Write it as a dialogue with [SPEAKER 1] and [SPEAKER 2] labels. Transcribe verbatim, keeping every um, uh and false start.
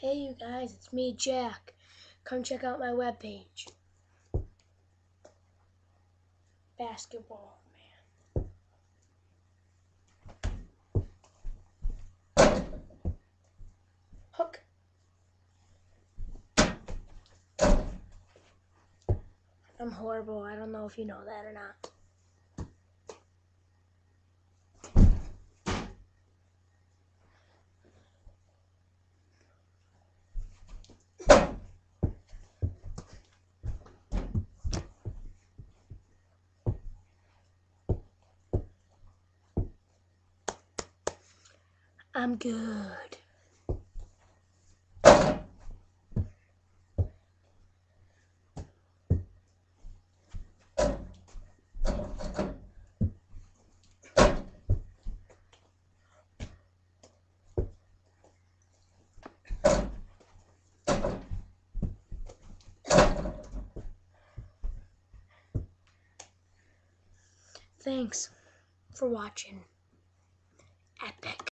[SPEAKER 1] Hey you guys, it's me, Jack. Come check out my webpage. Basketball, man. Hook. I'm horrible. I don't know if you know that or not. I'm good. Thanks for watching. Epic.